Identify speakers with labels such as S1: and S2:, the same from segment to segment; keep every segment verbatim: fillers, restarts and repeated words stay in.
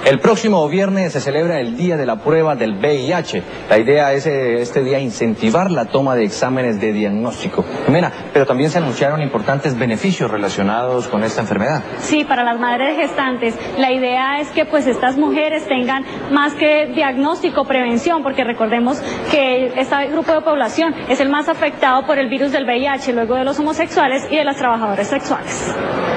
S1: El próximo viernes se celebra el Día de la Prueba del V I H. La idea es eh, este día incentivar la toma de exámenes de diagnóstico. Jimena, pero también se anunciaron importantes beneficios relacionados con esta enfermedad.
S2: Sí, para las madres gestantes, la idea es que pues estas mujeres tengan más que diagnóstico, prevención, porque recordemos que este grupo de población es el más afectado por el virus del V I H, luego de los homosexuales y de las trabajadoras sexuales.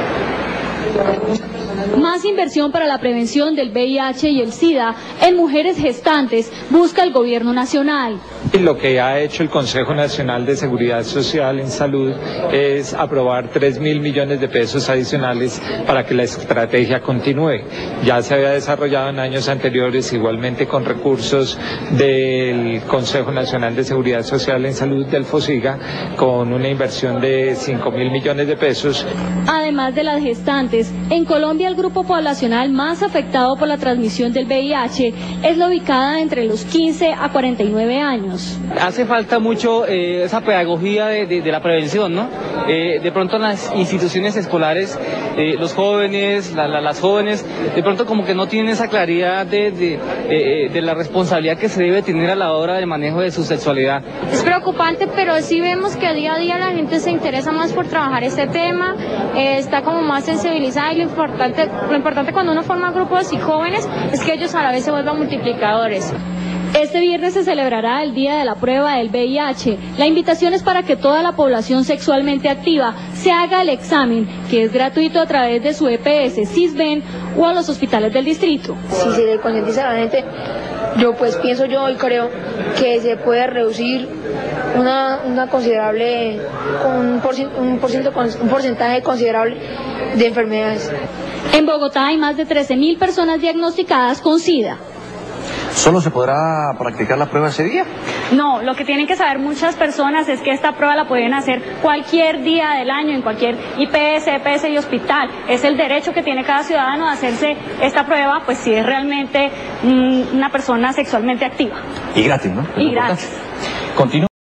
S3: Más inversión para la prevención del V I H y el SIDA en mujeres gestantes busca el gobierno nacional.
S4: Lo que ha hecho el Consejo Nacional de Seguridad Social en Salud es aprobar tres mil millones de pesos adicionales para que la estrategia continúe. Ya se había desarrollado en años anteriores, igualmente con recursos del Consejo Nacional de Seguridad Social en Salud del FOSIGA, con una inversión de cinco mil millones de pesos.
S3: Además de las gestantes, en Colombia el grupo poblacional más afectado por la transmisión del V I H es la ubicada entre los quince a cuarenta y nueve años.
S5: Hace falta mucho eh, esa pedagogía de, de, de la prevención, ¿no? Eh, de pronto en las instituciones escolares, eh, los jóvenes, la, la, las jóvenes, de pronto como que no tienen esa claridad de, de, de, de la responsabilidad que se debe tener a la hora del manejo de su sexualidad.
S6: Es preocupante, pero sí vemos que día a día la gente se interesa más por trabajar este tema, eh, está como más sensibilizada, y lo importante, lo importante cuando uno forma grupos y jóvenes es que ellos a la vez se vuelvan multiplicadores.
S3: Este viernes se celebrará el Día de la Prueba del V I H. La invitación es para que toda la población sexualmente activa se haga el examen, que es gratuito a través de su E P S, Sisbén o a los hospitales del distrito.
S7: Si se le concientiza a la gente, yo pues pienso yo y creo que se puede reducir una, una considerable, un, por, un, por ciento, un porcentaje considerable de enfermedades.
S3: En Bogotá hay más de trece mil personas diagnosticadas con SIDA.
S1: ¿Solo se podrá practicar la prueba ese día?
S2: No, lo que tienen que saber muchas personas es que esta prueba la pueden hacer cualquier día del año, en cualquier I P S, E P S y hospital. Es el derecho que tiene cada ciudadano de hacerse esta prueba, pues si es realmente mmm, una persona sexualmente activa.
S1: Y gratis, ¿no?
S2: Y gratis.
S1: Continúa.